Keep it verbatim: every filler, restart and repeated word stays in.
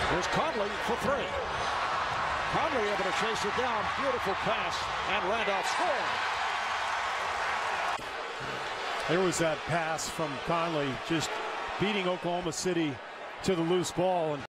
Here's Conley for three. Conley able to chase it down. Beautiful pass, and Randolph scored. There was that pass from Conley, just beating Oklahoma City to the loose ball. And